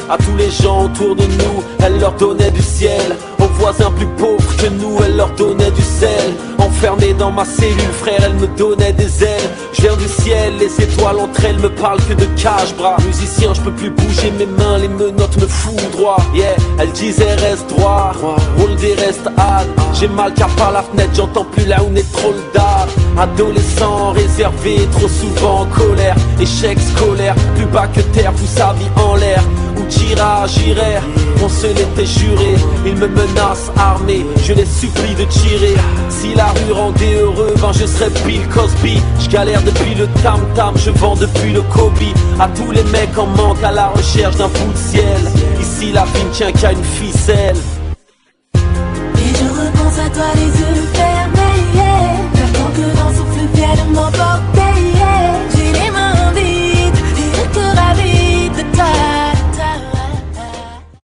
À tous les gens autour de nous, elle leur donnait du ciel. Aux voisins plus pauvres que nous, elle leur donnait du sel. Enfermée dans ma cellule, frère, elle me donnait des ailes. Je viens du ciel, les étoiles entre elles me parlent que de cache-bras. Musicien, je peux plus bouger mes mains, les menottes me foudroient. Yeah, elle disait reste droit, roule des restes hâte. J'ai mal car par la fenêtre, j'entends plus là où n'est trop le dard. Adolescent, réservé, trop souvent en colère. Échec scolaire, plus bas que terre, pousse sa vie en l'air. Où t'iras, j'irai, on se l'était juré. Ils me menacent armés, je les supplie de tirer. Si la rue rendait heureux, ben je serais Bill Cosby. Je galère depuis le tam-tam, je vends depuis le Kobe. À tous les mecs en manque, à la recherche d'un bout de ciel. Ici la vie ne tient qu'à une ficelle. Et je repense à toi les yeux fermés, yeah.